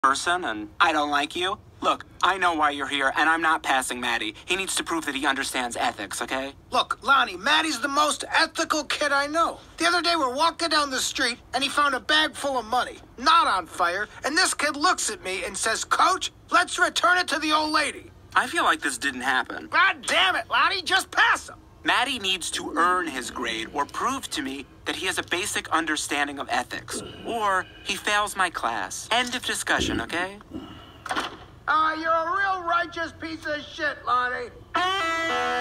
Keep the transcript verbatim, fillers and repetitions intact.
person and I don't like you. Look, I know why you're here, and I'm not passing Matty. He needs to prove that he understands ethics, okay? Look, Lonnie, Matty's the most ethical kid I know. The other day we're walking down the street, and he found a bag full of money, not on fire, and this kid looks at me and says, "Coach, let's return it to the old lady." I feel like this didn't happen. God damn it, Lonnie, just pass him. Matty needs to earn his grade or prove to me that he has a basic understanding of ethics, or he fails my class. End of discussion, okay? Ah, uh, you're a real righteous piece of shit, Lonnie.